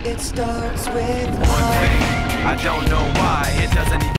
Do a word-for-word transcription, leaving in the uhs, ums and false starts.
It starts with One thing, I don't know why it doesn't even